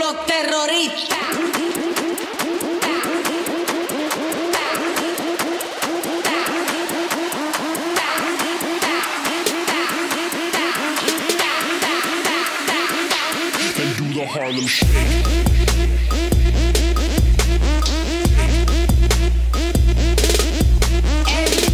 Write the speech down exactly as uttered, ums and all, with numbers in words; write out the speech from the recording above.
los terroristas. And do the Harlem Shake. El